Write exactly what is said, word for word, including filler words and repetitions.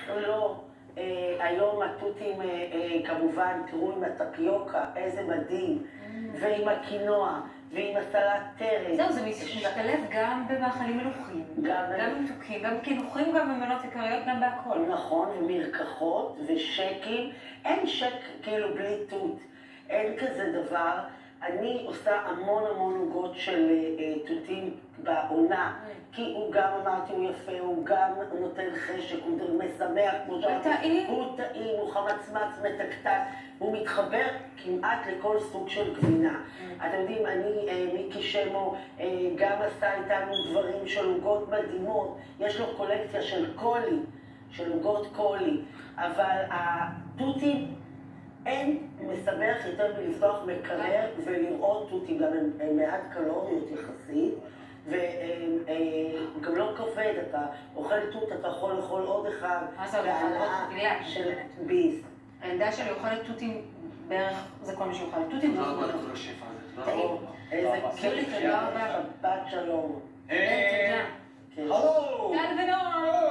לא. היום התותים כמובן, תראו עם הטפיוקה, איזה מדהים, ועם הקינוע, ועם הסלט טרס. זהו, זה משתלב גם במאכלים מלוכים, גם במתוקים, גם קינוחים, גם במנות עיקריות, גם בהכל. נכון, ומרקחות ושקים. אין שק כאילו בלי תות, אין כזה דבר. אני עושה המון המון עוגות של תותים בעונה, כי הוא גם, אמרתי, הוא יפה, הוא גם נותן חשק, הוא משמח, כמו שאמרתי, הוא טעים, הוא חמצמץ, מתקתק, הוא מתחבר כמעט לכל סוג של גבינה. אתם יודעים, אני, מיקי שמו, גם עשה איתנו דברים של עוגות מדהימות, יש לו קולקציה של קולי, של עוגות קולי, אבל התותים, אין מסבך יותר מלפתוח מקרר ולראות תותים, גם הם מעט קלוריות יחסית, וגם לא כבד, אתה אוכל תות, אתה יכול לאכול עוד אחד, והנאה של ביס. העמדה שלי אוכלת תותים בערך, זה כל מי שאוכל תותים. תודה רבה לכל השפע הזה, תודה רבה. איזה כיף, שבת שלום. תודה. הלו! טל ונועם!